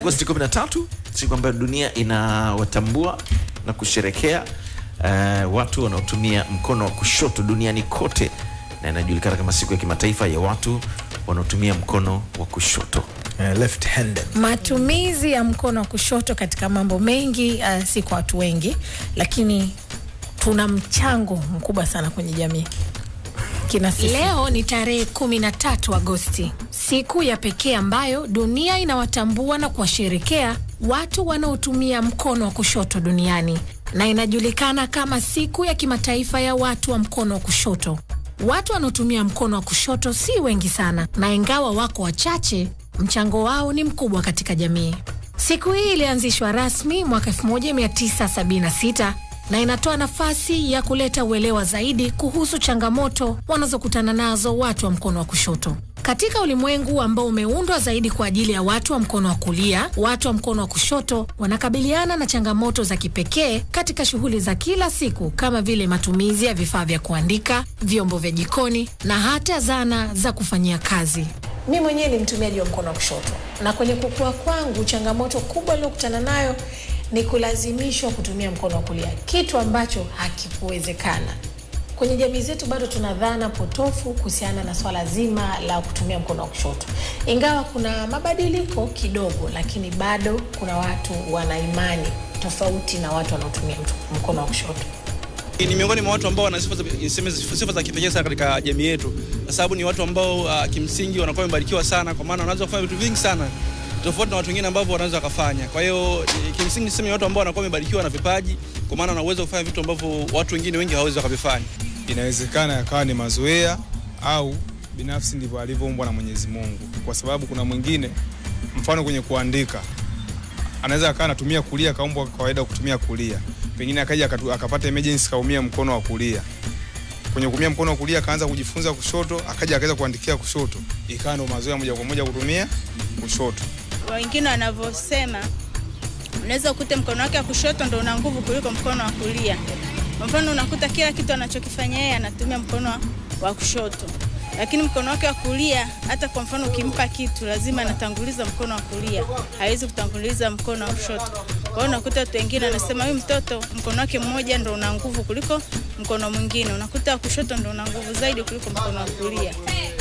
Agosti 13, siku ambayo dunia inawatambua na kusherekea watu wanaotumia mkono wa kushoto duniani kote, na inajulikana kama siku ya kimataifa ya watu wanaotumia mkono wa kushoto. Left handed. Matumizi ya mkono wa kushoto katika mambo mengi si kwa watu wengi, lakini tuna mchango mkubwa sana kwenye jamii. Leo ni tarehe 13 Agosti, siku ya pekee ambayo dunia inawatambua na kuwasherekea watu wanaotumia mkono wa kushoto duniani, na inajulikana kama siku ya kimataifa ya watu wa mkono wa kushoto. Watu wanaotumia mkono wa kushoto si wengi sana, na ingawa wako wachache, mchango wao ni mkubwa katika jamii. Siku hii ilianzishwa rasmi mwaka 1976 na inatoa nafasi ya kuleta uelewa zaidi kuhusu changamoto wanazokutana nazo watu wa mkono wa kushoto. Katika ulimwengu ambao umeundwa zaidi kwa ajili ya watu wa mkono wa kulia, watu wa mkono wa kushoto wanakabiliana na changamoto za kipekee katika shughuli za kila siku, kama vile matumizi ya vifaa vya kuandika, vyombo vya jikoni na hata zana za kufanyia kazi. Mimi mwenyewe ni mtumiaji wa mkono wa kushoto, na kwenye kukua kwangu changamoto kubwa niliyokutana nayo ni kulazimishwa kutumia mkono wa kulia, kitu ambacho hakikuwezekana. Kwenye jamii zetu bado tuna dhana potofu kuhusiana na swala zima la kutumia mkono wa kushoto. Ingawa kuna mabadiliko kidogo, lakini bado kuna watu wana imani tofauti na watu wanaotumia mkono wa kushoto. Ni miongoni mwa watu ambao wana sifa za kipekee sana katika jamii yetu, kwa sababu ni watu ambao kimsingi wanakuwa wamebarikiwa sana, kwa maana wanaweza kufanya vitu vingi sana tofauti na watu wengine ambao wanaweza kufanya. Kwa hiyo kimsingi niseme watu ambao wanakuwa wamebarikiwa na vipaji, kwa maana wana uwezo kufanya vitu ambavyo watu wengine wengi hawawezi kuvifanya. Inawezekana yakawa ni mazoea au binafsi ndivyo alivyoumbwa na Mwenyezi Mungu, kwa sababu kuna mwingine mfano kwenye kuandika anaweza akawa anatumia kulia, kaumbwa kawaida kutumia kulia, pengine akaja akapata emergency kaumia mkono wa kulia. Kwenye kutumia mkono wa kulia akaanza kujifunza kushoto, akaja akaweza kuandikia kushoto, ikawa ndo mazoea moja kwa moja kutumia kushoto. Wengine wanavyosema unaweza ukute mkono wake wa kushoto ndio una nguvu kuliko mkono wa kulia. Mfano unakuta kila kitu anachokifanya yeye anatumia mkono wa kushoto, lakini mkono wake wa kulia, hata kwa mfano ukimpa kitu lazima anatanguliza mkono wa kulia, hawezi kutanguliza mkono wa kushoto. Kwa hiyo unakuta watu wengine anasema huyu mtoto mkono wake mmoja ndio una nguvu kuliko mkono mwingine, unakuta wa kushoto ndio una nguvu zaidi kuliko mkono wa kulia.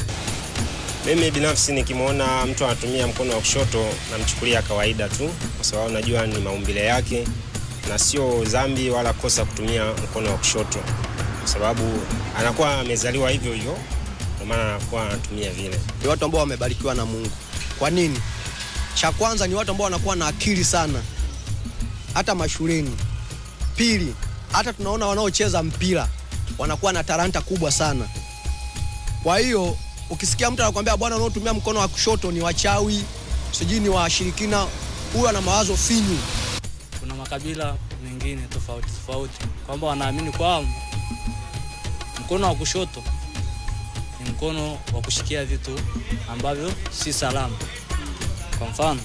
Mimi binafsi nikimwona mtu anatumia mkono wa kushoto namchukulia kawaida tu, kwa sababu najua ni maumbile yake na sio dhambi wala kosa kutumia mkono wa kushoto, kwa sababu anakuwa amezaliwa hivyo hivyo, kwa maana anakuwa anatumia vile. Ni watu ambao wamebarikiwa na Mungu. Kwa nini? Cha kwanza ni watu ambao wanakuwa na akili sana hata mashuleni. Pili, hata tunaona wanaocheza mpira wanakuwa na talanta kubwa sana. Kwa hiyo ukisikia mtu anakuambia bwana unaotumia mkono wa kushoto ni wachawi, sijui ni washirikina, huyo ana mawazo finyu. Kuna makabila mengine tofauti kwamba wanaamini kwamba mkono wa kushoto ni mkono wa kushikia vitu ambavyo si salama. Kwa mfano,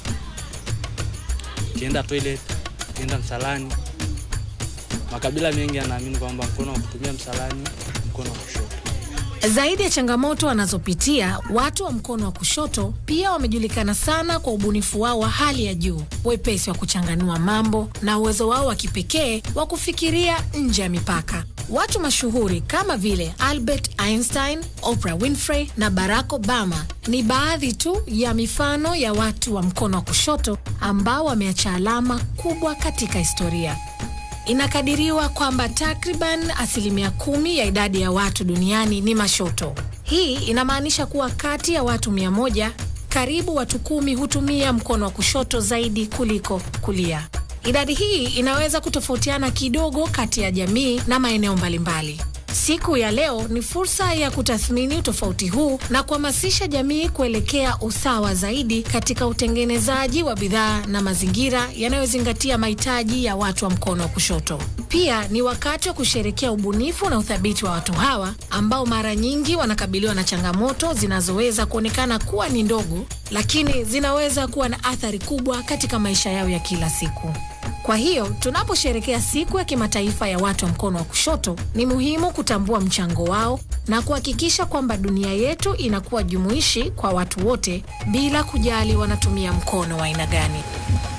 kienda toilet, kienda msalani. Makabila mengi yanaamini kwamba mkono wa kutumia msalani mkono wa kushoto. Zaidi ya changamoto wanazopitia, watu wa mkono wa kushoto pia wamejulikana sana kwa ubunifu wao wa hali ya juu, wepesi wa kuchanganua mambo na uwezo wao wa kipekee wa kufikiria nje ya mipaka. Watu mashuhuri kama vile Albert Einstein, Oprah Winfrey na Barack Obama ni baadhi tu ya mifano ya watu wa mkono wa kushoto ambao wameacha alama kubwa katika historia. Inakadiriwa kwamba takriban 10% ya idadi ya watu duniani ni mashoto. Hii inamaanisha kuwa kati ya watu 100, karibu watu 10 hutumia mkono wa kushoto zaidi kuliko kulia. Idadi hii inaweza kutofautiana kidogo kati ya jamii na maeneo mbalimbali. Siku ya leo ni fursa ya kutathmini utofauti huu na kuhamasisha jamii kuelekea usawa zaidi katika utengenezaji wa bidhaa na mazingira yanayozingatia mahitaji ya watu wa mkono wa kushoto. Pia ni wakati wa kusherehekea ubunifu na uthabiti wa watu hawa ambao mara nyingi wanakabiliwa na changamoto zinazoweza kuonekana kuwa ni ndogo, lakini zinaweza kuwa na athari kubwa katika maisha yao ya kila siku. Kwa hiyo, tunaposherehekea siku ya kimataifa ya watu wa mkono wa kushoto, ni muhimu kutambua mchango wao na kuhakikisha kwamba dunia yetu inakuwa jumuishi kwa watu wote bila kujali wanatumia mkono wa aina gani.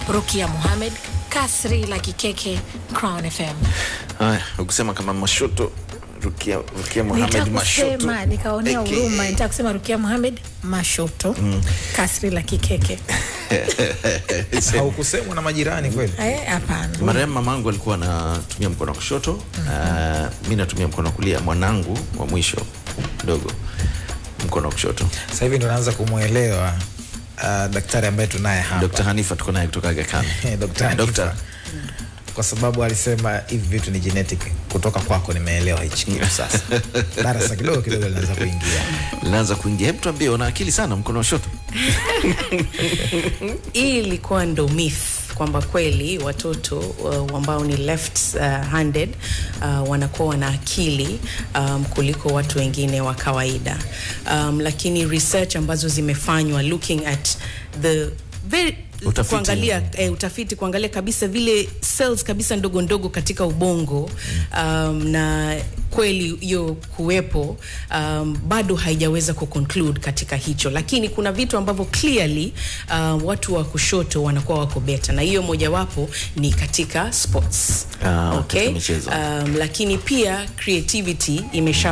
Rukia Mohamed, Kasri la Kikeke, Crown FM. Haya, ukisema kama Mashoto, Rukia Mohamed Mashoto. Nikaonea huruma, nitaka kusema Rukia Mohamed Mashoto, Kasri la Kikeke. Haukusemwa na majirani kweli? Hapana. Marehemu mamangu alikuwa anatumia mkono wa kushoto, mimi natumia mkono wa kulia, mwanangu wa mwisho mdogo mkono wa kushoto. Sasa hivi ndo naanza kumuelewa daktari ambaye tunaye hapa. Dr. Hanifa tuko naye kutoka Aga Khan. Dr. Kwa sababu alisema hivi vitu ni genetic kutoka kwako, nimeelewa hichi kitu sasa. Darasa kidogo linaanza kuingia. Hebu tuambie, una akili sana mkono wa kushoto. Hii ilikuwa ndo myth kwamba kweli watoto ambao ni left handed wanakuwa wana akili kuliko watu wengine wa kawaida. Lakini research ambazo zimefanywa looking at the very kuangalia utafiti kuangalia kabisa vile cells kabisa ndogo ndogo katika ubongo, na kweli hiyo kuwepo, bado haijaweza kuconclude katika hicho, lakini kuna vitu ambavyo clearly watu wa kushoto wanakuwa wako better, na hiyo mojawapo ni katika sports. Okay, lakini pia creativity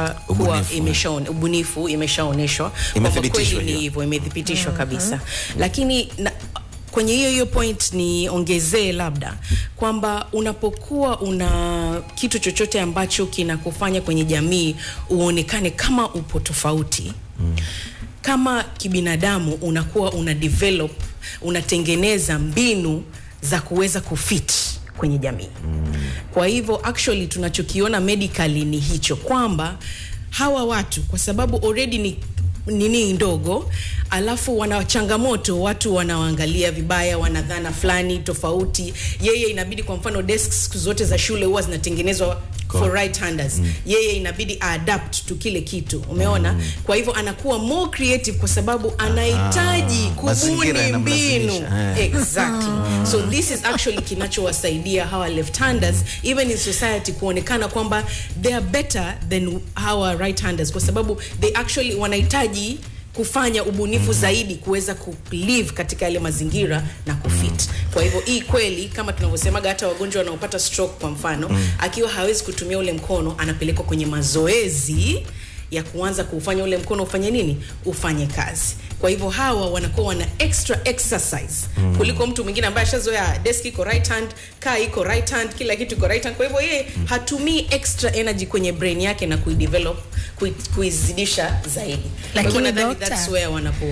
ubunifu imeshaoneshwa kwamba kweli ni hivyo, imethibitishwa kabisa. Lakini kwenye hiyo point ni ongezee labda kwamba unapokuwa una kitu chochote ambacho kinakufanya kwenye jamii uonekane kama upo tofauti, kama kibinadamu unakuwa una develop, unatengeneza mbinu za kuweza kufit kwenye jamii. Kwa hivyo actually tunachokiona medically ni hicho, kwamba hawa watu kwa sababu already ni nini ndogo, alafu wana changamoto, watu wanaangalia vibaya, wanadhana fulani tofauti. Yeye inabidi kwa mfano desks zote za shule huwa zinatengenezwa for right handers. Yeye inabidi adapt to kile kitu, umeona? Kwa hivyo anakuwa more creative kwa sababu anahitaji kubuni mbinu. Exactly. So this is actually kinachowasaidia hawa left handers even in society kuonekana kwamba they are better than hawa right handers, kwa sababu they actually wanahitaji kufanya ubunifu zaidi kuweza kulive katika yale mazingira na kufit. Kwa hivyo hii kweli kama tunavyosema, hata wagonjwa wanaopata stroke kwa mfano, akiwa hawezi kutumia ule mkono, anapelekwa kwenye mazoezi ya kuanza kufanya ule mkono ufanye nini? Ufanye kazi. Kwa hivyo hawa wanakuwa wana extra exercise kuliko mtu mwingine ambaye ashazoea desk iko right hand, kaa iko right hand, kila kitu iko right hand. Kwa hivyo yeye hatumii extra energy kwenye brain yake na kuidevelop, kuizidisha zaidi. Lakini that's where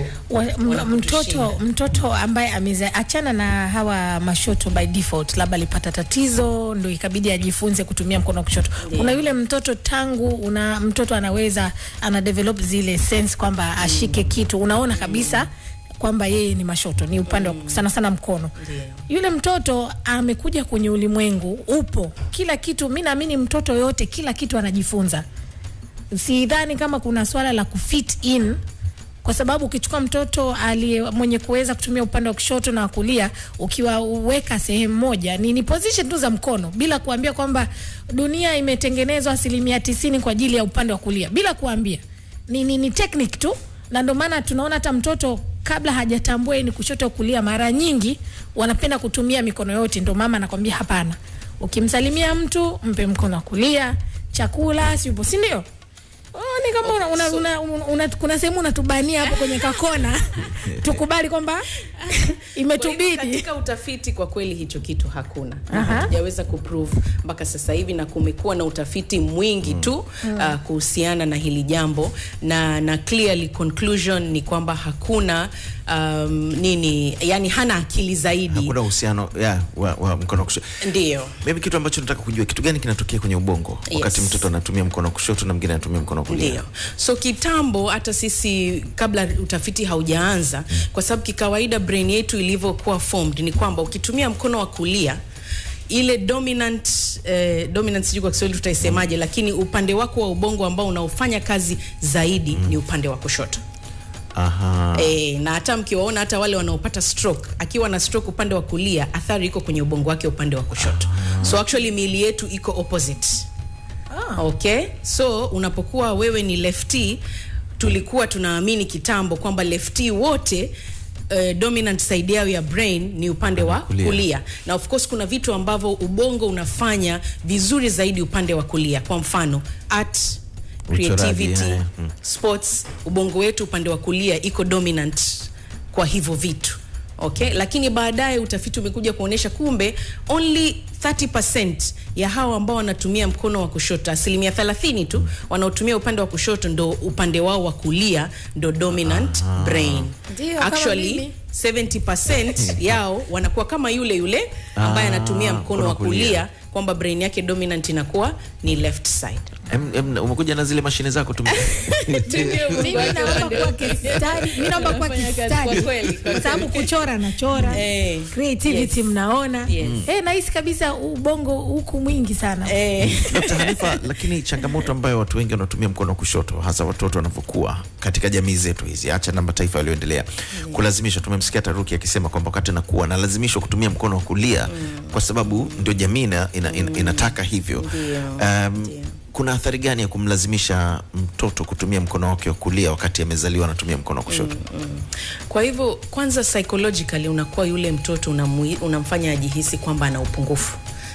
mtoto ambaye achana na hawa mashoto by default, labda alipata tatizo ndio ikabidi ajifunze kutumia mkono wa kushoto. Kuna yule mtoto tangu mtoto anaweza ana develop zile sense kwamba ashike kitu, unaona kabisa kwamba yeye ni mashoto, ni upande wa sana sana mkono. Yule mtoto amekuja kwenye ulimwengu, upo kila kitu. Mimi naamini mtoto yote kila kitu anajifunza. Sidhani kama kuna swala la kufit in, kwa sababu ukichukua mtoto mwenye kuweza kutumia upande wa kushoto na kulia, ukiwaweka sehemu moja, ni position tu za mkono, bila kuambia kwamba dunia imetengenezwa 90% kwa ajili ya upande wa kulia, bila kuambia. Ni technique tu, na ndio maana tunaona hata mtoto kabla hajatambua ni kushoto kulia, mara nyingi wanapenda kutumia mikono yote. Ndio mama anakuambia hapana, ukimsalimia mtu mpe mkono wa kulia, chakula sipo, si ndio? Ni kama kuna sehemu unatubania hapo kwenye kakona. Tukubali kwamba imetubidi. Katika utafiti kwa kweli hicho kitu hakuna. Hajaweza kuprove mpaka sasa hivi, na kumekuwa na utafiti mwingi tu kuhusiana na hili jambo, na clearly conclusion ni kwamba hakuna yani hana akili zaidi. Hakuna uhusiano wa mkono wa kushoto. Ndio. Mimi kitu ambacho nataka kujua, kitu gani kinatokea kwenye ubongo wakati mtoto anatumia mkono wa kushoto na mwingine anatumia mkono wa kulia? Ndio. So kitambo hata sisi kabla utafiti haujaanza, kwa sababu kikawaida brain yetu ilivyokuwa formed ni kwamba ukitumia mkono wa kulia, ile dominant sijui kwa Kiswahili tutaisemaje, lakini upande wako wa ubongo ambao unaofanya kazi zaidi ni upande wa kushoto. Na hata mkiwaona hata wale wanaopata stroke, akiwa na stroke upande wa kulia, athari iko kwenye ubongo wake upande wa kushoto. So actually miili yetu iko opposite. Okay, so unapokuwa wewe ni lefty, tulikuwa tunaamini kitambo kwamba lefty wote dominant side yao ya brain ni upande wa kulia. Na of course kuna vitu ambavyo ubongo unafanya vizuri zaidi upande wa kulia. Kwa mfano art, creativity, sports, ubongo wetu upande wa kulia iko dominant kwa hivyo vitu. Okay, lakini baadaye utafiti umekuja kuonesha kumbe only 30% ya hao ambao wanatumia mkono wa kushoto, 30% tu wanaotumia upande wa kushoto ndo upande wao wa kulia ndo dominant brain. Actually 70% yao wanakuwa kama yule ambaye anatumia mkono wa kulia, kwamba brain yake dominant inakuwa ni left side. Umekuja na zile mashine zako tumia. Mimi naomba kwa kistadi kwa sababu kuchora na chora, creativity mnaona. Nahisi kabisa ubongo huku mwingi sana. Dr. Hanifa, lakini changamoto ambayo watu wengi wanatumia mkono wa kushoto, hasa watoto wanapokuwa katika jamii zetu hizi, acha na mataifa yaliyoendelea, kulazimishwa. Tumemsikia Taruki akisema kwamba wakati anakuwa analazimishwa kutumia mkono wa kulia kwa sababu ndio jamii inataka hivyo. Kuna athari gani ya kumlazimisha mtoto kutumia mkono wake wa kulia wakati amezaliwa anatumia mkono wa kushoto? Kwa hivyo kwanza psychologically unakuwa yule mtoto unamfanya ajihisi kwamba ana upungufu.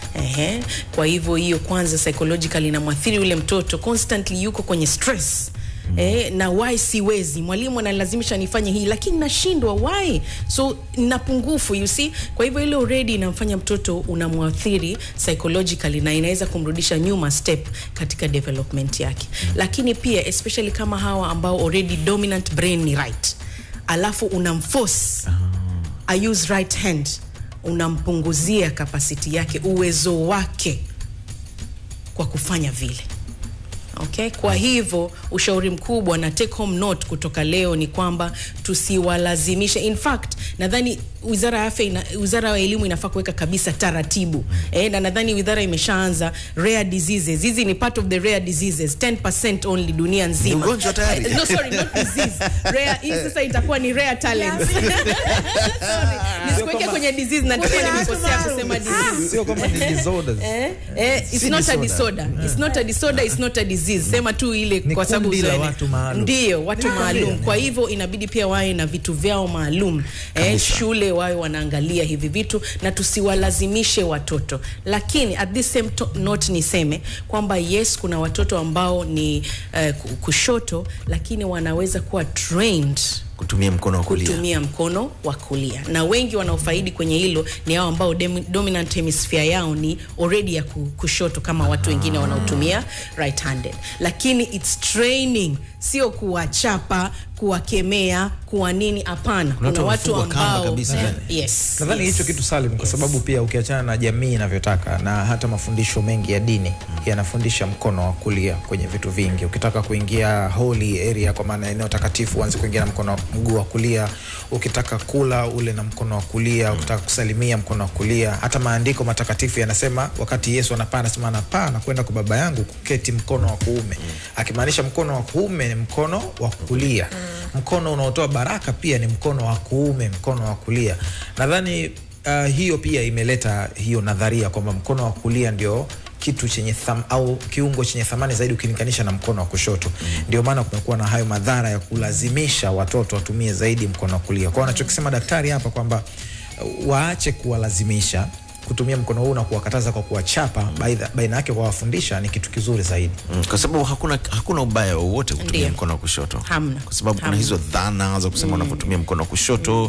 Kwa hivyo hiyo kwanza psychologically inamwathiri yule mtoto, constantly yuko kwenye stress. Na why siwezi, mwalimu analazimisha nifanye hii lakini nashindwa, why? So na pungufu, you see. Kwa hivyo ile already inamfanya mtoto unamwathiri psychologically na inaweza kumrudisha nyuma step katika development yake. Lakini pia especially kama hawa ambao already dominant brain ni right, alafu unamforce I use right hand, unampunguzia capacity yake, uwezo wake kwa kufanya vile. Okay, kwa hivyo ushauri mkubwa na take home note kutoka leo ni kwamba tusiwalazimishe. In fact, nadhani Wizara ya Afya Wizara ya Elimu inafaa kuweka kabisa taratibu. Na nadhani wizara imeshaanza rare diseases. Hizi ni part of the rare diseases, 10% only dunia nzima. Ugonjwa tayari. No, sorry, not disease. Rare, hizi sasa itakuwa ni rare talents. Sorry. Nisikuweke kwenye disease na tena nimekosea kusema disease. Sio kama disorders. It's not a disorder. It's not a disorder, it's not a disease. Sema tu ile kwa sababu ndio watu maalum. Kwa hivyo inabidi pia wawe na vitu vyao maalum. Shule wawe wanaangalia hivi vitu na tusiwalazimishe watoto. Lakini at this same note niseme kwamba yes, kuna watoto ambao ni kushoto lakini wanaweza kuwa trained kutumia mkono wa kulia. Na wengi wanaofaidi kwenye hilo ni hao ambao dominant hemisphere yao ni already ya kushoto kama watu wengine wanaotumia right handed. Lakini it's training, sio kuwachapa, kuwakemea, kuwa nini, hapana. Kuna watu ambao yes. Nadhani hicho kitu Salim, kwa sababu pia ukiachana na jamii inavyotaka na hata mafundisho mengi ya dini yanafundisha mkono wa kulia kwenye vitu vingi. Ukitaka kuingia holy area, kwa maana eneo takatifu, uanze kuingia na mguu wa kulia. Ukitaka kula ule na mkono wa kulia. Ukitaka kusalimia mkono wa kulia. Hata maandiko matakatifu yanasema wakati Yesu anapaa, anasema anapaa na kwenda kwa Baba yangu, kuketi mkono wa kuume. Akimaanisha mkono wa kuume ni mkono wa kulia. Mkono unaotoa baraka pia ni mkono wa kuume, mkono wa kulia. Nadhani hiyo pia imeleta hiyo nadharia kwamba mkono wa kulia ndio kitu chenye au kiungo chenye thamani zaidi ukilinganisha na mkono wa kushoto. Ndio maana kumekuwa na hayo madhara ya kulazimisha watoto watumie zaidi mkono wa kulia. Kwa anachokisema daktari hapa kwamba waache kuwalazimisha kutumia mkono huu na kuwakataza kwa kuwachapa, baina yake kuwafundisha ni kitu kizuri zaidi. Kwa sababu hakuna ubaya wowote kutumia mkono wa kushoto. Kwa sababu kuna hizo dhana za kusema unapotumia mkono wa kushoto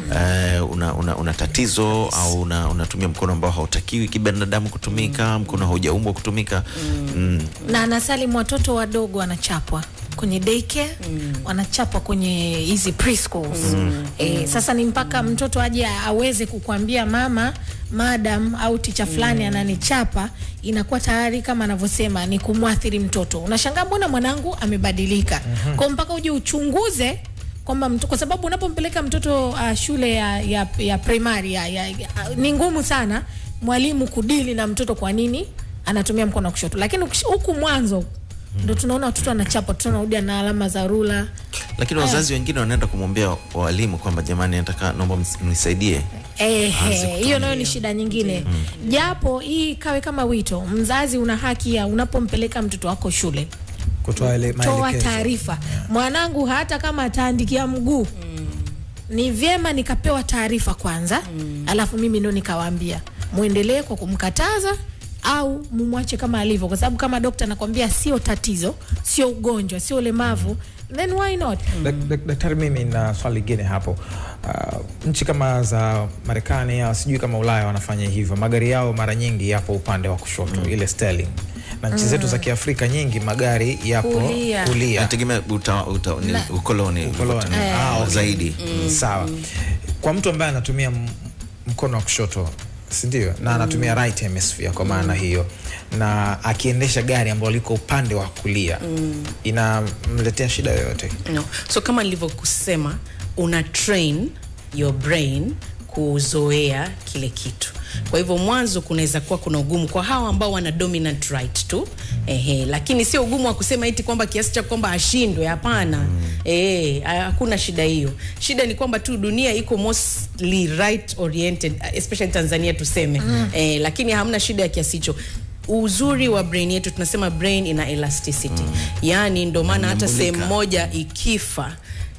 una tatizo au unatumia mkono ambao hautakiwi kibinadamu kutumika, mkono haujaumbwa kutumika. Na nasalimu watoto wadogo wanachapwa kwenye daycare, wanachapwa kwenye hizi preschools. Sasa ni mpaka mtoto aje aweze kukuambia mama, madam au teacher fulani ananichapa, inakuwa tayari kama anavyosema ni kumwathiri mtoto. Unashangaa mbona mwanangu amebadilika. Kwa mpaka uje uchunguze kwamba kwa sababu unapompeleka mtoto shule ya primary ni ngumu sana mwalimu kudili na mtoto kwa nini anatumia mkono wa kushoto. Lakini huku mwanzo ndio tunaona watoto wanachapa, tunarudi na alama za rula. Lakini wazazi wengine wanaenda kumwambia walimu kwamba jamani, nataka naomba mnisaidie. Hiyo nayo ni shida nyingine. Japo hii kawe kama wito, mzazi una haki ya unapompeleka mtoto wako shule kutoa ile maelekezo, toa taarifa. Mwanangu hata kama ataandikia mguu ni vyema nikapewa taarifa kwanza, alafu mimi ndo nikawaambia muendelee kwa kumkataza au mumwache kama alivyo, kwa sababu kama daktari anakuambia sio tatizo, sio ugonjwa, sio ulemavu, then why not? Daktari, mimi na swali lingine hapo. Nchi kama za Marekani au sijui kama Ulaya wanafanya hivyo. Magari yao mara nyingi yapo upande wa kushoto, ile steering. Na nchi zetu za Kiafrika nyingi magari yapo kulia. Nategemea ukoloni zaidi. Sawa. Kwa mtu ambaye anatumia mkono wa kushoto, si ndio? Na anatumia right hemisphere kwa maana hiyo, na akiendesha gari ambalo liko upande wa kulia, inamletea shida yoyote? No. So kama nilivyokusema, una train your brain kuzoea kile kitu. Kwa hivyo mwanzo kunaweza kuwa kuna ugumu kwa hawa ambao wana dominant right tu. Lakini sio ugumu wa kusema eti kwamba kiasi cha kwamba ashindwe, hapana. Hakuna shida hiyo. Shida ni kwamba tu dunia iko mostly right oriented, especially Tanzania tuseme. Lakini hamna shida ya kiasi hicho. Uzuri wa brain yetu, tunasema brain ina elasticity. Yani ndo maana hata sehemu moja ikifa,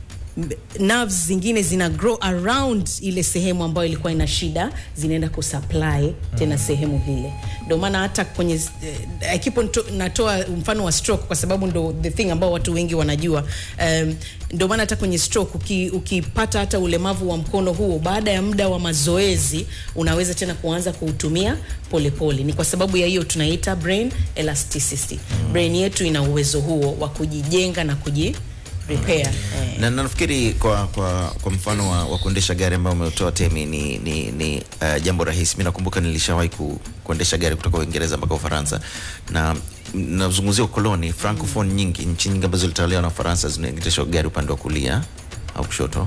nerves zingine zina grow around ile sehemu ambayo ilikuwa ina shida, zinaenda kusupply tena sehemu hile. Ndio maana hata kwenye ekipo natoa mfano wa stroke kwa sababu ndo the thing ambao watu wengi wanajua. Ndio maana hata kwenye stroke ukipata hata ulemavu wa mkono huo, baada ya muda wa mazoezi unaweza tena kuanza kuutumia polepole. Ni kwa sababu ya hiyo tunaita brain elasticity. Brain yetu ina uwezo huo wa kujijenga na repair. Na nafikiri kwa mfano wa kuendesha gari ambao umetoa Temi ni jambo rahisi. Mimi nakumbuka nilishawahi kuendesha gari kutoka Uingereza mpaka Ufaransa, na nazungumzia ukoloni. Francophone nyingi, nchi nyingi ambazo zilitawaliwa na Ufaransa zinaendesha gari upande wa kulia au kushoto.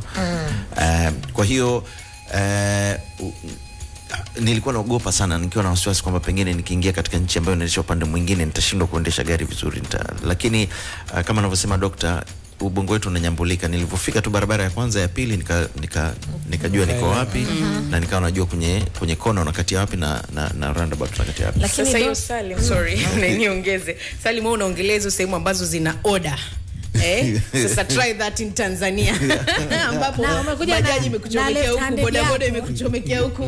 Kwa hiyo nilikuwa naogopa sana, nikiwa na wasiwasi kwamba pengine nikiingia katika nchi ambayo inaendesha upande mwingine nitashindwa kuendesha gari vizuri. Lakini kama anavyosema dokta, ubongo wetu unanyambulika. Nilipofika tu barabara ya kwanza ya pili nikajua niko wapi, na nikawa najua kwenye kona unakatia wapi na roundabout unakatia wapi. Lakini sasa hiyo Salim, sorry, niongeze. Salim, wewe unaongeleza sehemu ambazo zina order. Sasa try that in Tanzania. Ambapo bajaji imekuchomekea huku, bodaboda imekuchomekea huku.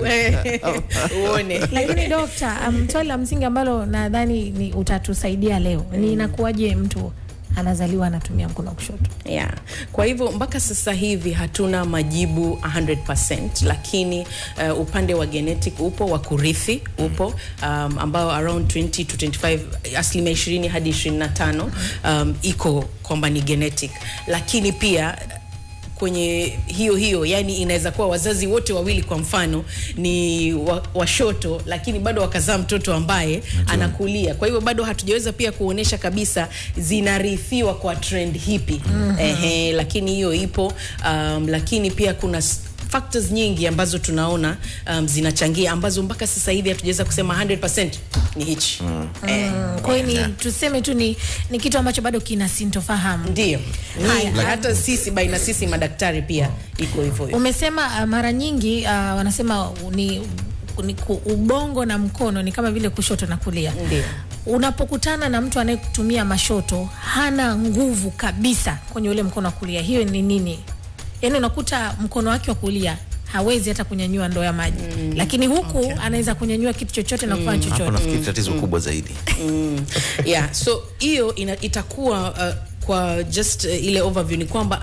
Uone. Lakini dokta, swali la msingi ambalo nadhani ni utatusaidia leo ni inakuwaje mtu anazaliwa anatumia mkono wa kushoto? Kwa hivyo mpaka sasa hivi hatuna majibu 100%, lakini upande wa genetic upo, wa kurithi upo, ambao around 20 to 25, asilimia 20 hadi 25 iko kwamba ni genetic. Lakini pia kwenye hiyo yani inaweza kuwa wazazi wote wawili kwa mfano ni washoto, lakini bado wakazaa mtoto ambaye anakulia. Kwa hivyo bado hatujaweza pia kuonesha kabisa zinarithiwa kwa trend hipi. Lakini hiyo ipo. Lakini pia kuna factors nyingi ambazo tunaona zinachangia, ambazo mpaka sasa hivi hatujaweza kusema 100% ni hichi. Kwa hiyo tuseme tu ni kitu ambacho bado kina sintofahamu. Ndio. Hata sisi baina sisi madaktari pia iko hivyo. Umesema mara nyingi wanasema ni ubongo na mkono ni kama vile kushoto na kulia. Ndio. Unapokutana na mtu anayekutumia mashoto hana nguvu kabisa kwenye ule mkono wa kulia, hiyo ni nini? Yaani unakuta mkono wake wa kulia hawezi hata kunyanyua ndoo ya maji, lakini huku anaweza kunyanyua kitu chochote na kufanya chochote. Hapo nafikiri tatizo kubwa zaidi. So hiyo itakuwa kwa just ile overview ni kwamba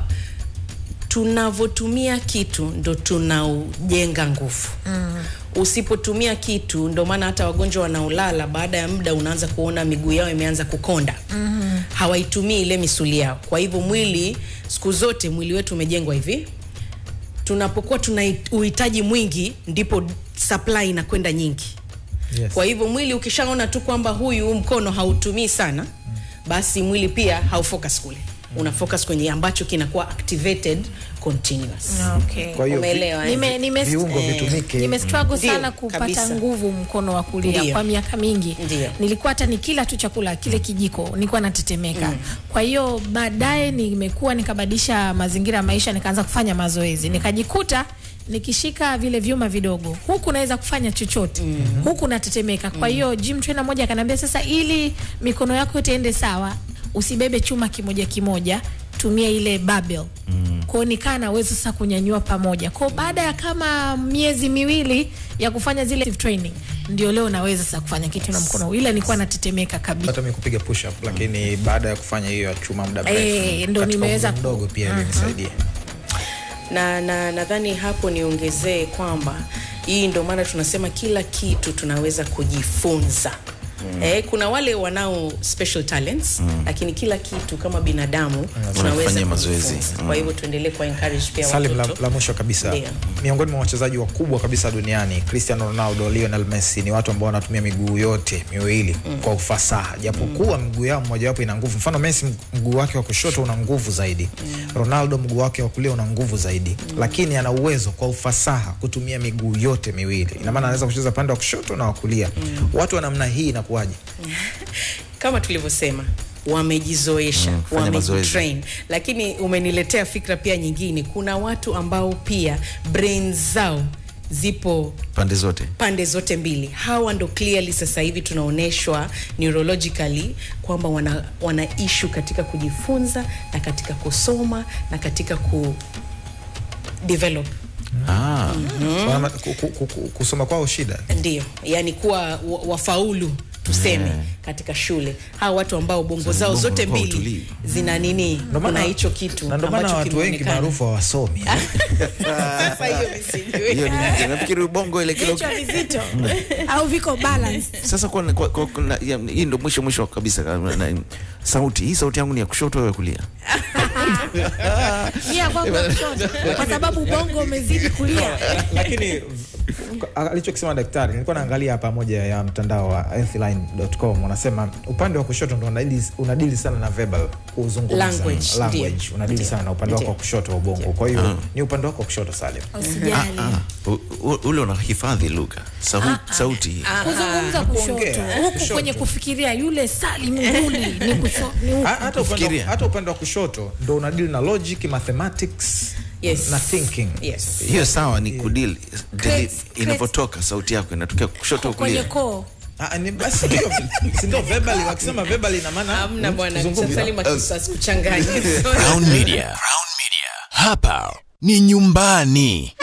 tunavotumia kitu ndo tunaujenga nguvu. Usipotumia kitu, ndo maana hata wagonjwa wanaolala baada ya muda unaanza kuona miguu yao imeanza kukonda. Hawaitumii ile misuli yao. Kwa hivyo mwili, siku zote mwili wetu umejengwa hivi. Tunapokuwa tuna uhitaji mwingi ndipo supply inakwenda nyingi. Kwa hivyo mwili ukishaona tu kwamba huyu mkono hautumii sana, basi mwili pia haufocus kule. Una focus kwenye ambacho kinakuwa activated continuous. Kwa hiyo umeelewa? Viungo vitumike. Nimestruggle sana kupata nguvu mkono wa kulia kwa miaka mingi. Nilikuwa hata nikila tu chakula kile kijiko nilikuwa natetemeka. Kwa hiyo baadaye nikabadilisha mazingira ya maisha, nikaanza kufanya mazoezi. Nikajikuta nikishika vile vyuma vidogo, huku naweza kufanya chochote, huku natetemeka. Kwa hiyo gym trainer mmoja akaniambia, sasa ili mikono yako yote ende sawa, usibebe chuma kimoja, tumia ile barbell. Kwa nikaa na uwezo sasa kunyanyua pamoja. Kwa baada ya kama miezi miwili ya kufanya zile training, ndio leo naweza sasa kufanya kitu na mkono. Ila nilikuwa natetemeka kabisa. Hata mimi kupiga push up, lakini baada ya kufanya hiyo ya chuma muda mrefu, ndio nimeweza mdogo pia ilinisaidia. Na nadhani hapo niongezee kwamba hii ndio maana tunasema kila kitu tunaweza kujifunza. Kuna wale wanao special talents, lakini kila kitu kama binadamu tunaweza mazoezi. Kwa hivyo tuendelee kwa encourage pia Salim, watoto. la mwisho kabisa. Miongoni mwa wachezaji wakubwa kabisa duniani, Cristiano Ronaldo, Lionel Messi, ni watu ambao wanatumia miguu yote miwili kwa ufasaha. Japokuwa mguu yao mmoja wapo ina nguvu. Mfano Messi mguu wake wa kushoto una nguvu zaidi. Ronaldo mguu wake wa kulia una nguvu zaidi. Lakini ana uwezo kwa ufasaha kutumia miguu yote miwili. Ina maana anaweza kucheza pande wa kushoto na wa kulia. Watu wa namna hii inakuwaje? Kama tulivyosema, wamejizoesha, wametrain. Lakini umeniletea fikra pia nyingine. Kuna watu ambao pia brains zao zipo pande zote mbili. Hawa ndo clearly sasa hivi tunaoneshwa neurologically kwamba wana issue katika kujifunza na katika kusoma na katika ku develop. Kusoma kwao shida. Ndio, yani kuwa wafaulu tuseme katika shule. Hawa watu ambao bongo zao zote mbili zina nini, kuna hicho kitu ambacho kimeonekana. Watu wengi maarufu hawasomi. Sasa hiyo msingi. Hiyo ni nafikiri ubongo ile kilo vizito au viko balance. Sasa kwa hii ndio mwisho kabisa. Sauti yangu ni ya kushoto au ya kulia? Kwa kushoto. Kwa sababu ubongo umezidi kulia. Lakini alichokisema daktari, nilikuwa naangalia hapa moja ya mtandao wa healthline.com, wanasema upande wa kushoto ndio unadili sana na verbal, kuzungumza, language. Unadili sana na upande wako wa kushoto wa ubongo. Kwa hiyo ni upande wako wa kushoto, Salim. Usijali. Ule unahifadhi lugha, sauti. Kuzungumza kushoto. Huku kwenye kufikiria yule Salim nguli ni kushoto. Hata upande wa kushoto ndio unadili na logic, mathematics. Na thinking. Hiyo sawa, ni kudili inapotoka sauti yako inatokea kushoto kulia. Kwenye koo. Ni basi ndio verbally, wakisema verbally ina maana hamna bwana, Salim akisasa kuchanganya. Crown Media. Hapa ni nyumbani.